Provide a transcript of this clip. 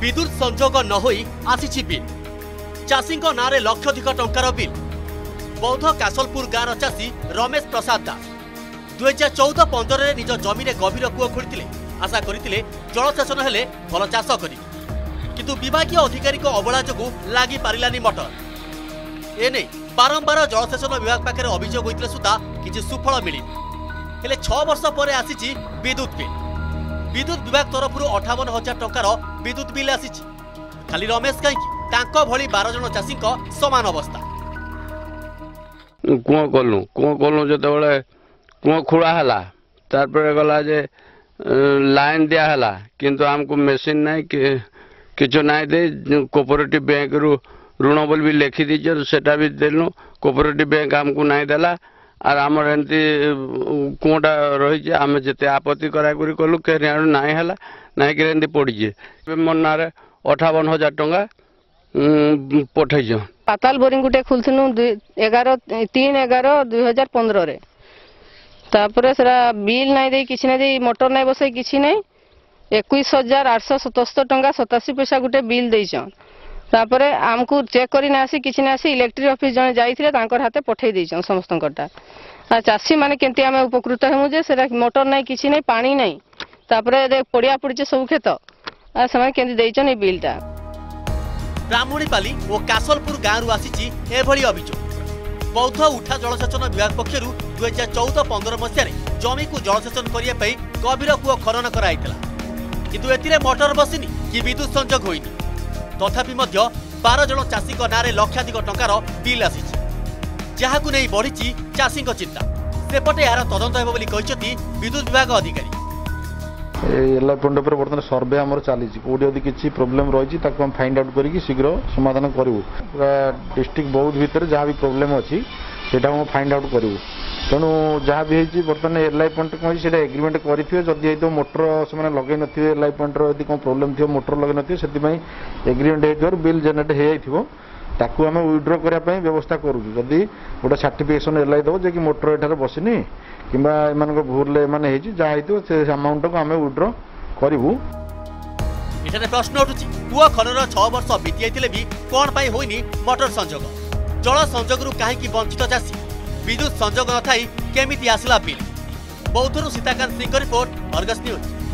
विद्युत संजोग न होई आसीछि बिल। चाषी नारे लक्षाधिक टंकार बिल। बौद्ध कासलपुर गाँव चाषी रमेश प्रसाद दास 2014-15 निज जमीन गभीर कूଅ खोली आशा करते जलसेचन हेले भल चाष कर किंतु विभागीय अधिकारी अवहेला जो लगी पारानी मटर एने बारंबार जलसेचन विभाग पाखे अभियोग होते सुधा किसी सुफल मिली हेले 6 वर्ष पर आसी विद्युत बिल। विद्युत विभाग तरफ 58,000 टंकार विद्युत बिल आसी खाली रमेश कहीं भली 12 जन चाषी समान अवस्था। कूँ कलु जो कूँ खोला है तार गला जे लाइन दिया किंतु आमको मेसीन ना कि ना दे कोऑपरेटिव बैंक रु ऋण बोल भी लिखी दीजिए सेटा भी देलु कोऑपरेटिव बैंक आमको ना देला और आमर एमती कूटा रही आम जिते आपत्ति कराकरी कलु कहीं नाई है नाई पड़े मोर ना 58,000 टंका पठेज। पाताल बोरिंग गुटे खोलु 3/11/2015 तापर सरा बिल नाई दे किसी ना दे मोटर नाई बसई किसी नाई 21,877 टंका 87 पैसा गुटे बिल देछन। तापर आमको चेक करी ना आसी किसी ना आसी इलेक्ट्रिक ऑफिस जने जाइथिले तांकर हाथे पठै देछन समस्तनकटा। आ चाषी माने केंती आमे उपकृत हेमु जे सेरा मोटर नाई किसी नाई पानी नाई तापर दे पड़िया पड़िचे सब खेत आ समान केंती देछन ए बिलटा। ब्राह्मणीपाली और कासलपुर गाँव आसी एभली अभियोग। बौद्ध उठा जलसेचन विभाग पक्षर 2014-15 मसीह जमी को जलसेचन करने गभीर कूଅ खनन कराइला किंतु एतिरे मोटर बसिनी कि विद्युत संजोग होइनी तथापि 12 जन चाषी नारे लक्षाधिक टंकार बिल आसी जहां नहीं बढ़ी चाषी चिंता सेपटे यार तदंत हेब बोली कहते विद्युत विभाग अधिकारी। एल पॉइंट पर बर्तमान सर्वे आम चली कौटी यदि किसी प्रोब्लेम रही हम फाइंड आउट करी शीघ्र समाधान करूँ पूरा डिस्ट्रिक्ट बौद्ध भितर जहाँ भी प्रोब्लेम अच्छी से फाइंड आउट करूँ तेणु जहाँ भी होती बर्तमान एल पॉइंट कौन से एग्रीमेंट करेंगे जदि तो मोटर से लगे न एल पॉइंट यदि कौन प्रोब्लेम थी मोटर लगे न एग्रीमेंट हो बिल जेनेट होता आम विड्र करने व्यवस्था करूँ जदि गोटे सर्टिफिकेशन एल आई दब जे कि मोटर एठार बसनी कि भूल जहाँ से अमाउंट को आम विड्र करूँ। एठारे प्रश्न उठुछि कूଅ खनन 6 वर्ष बीती जाइतिले भी कोन पाई होइनी मोटर संजोग जल संजोगरु काहेकि वंचित चाषी विद्युत संजोग न थाई केमिति आसला बिल। बौद्धरु Sitakant Singh report Argus news.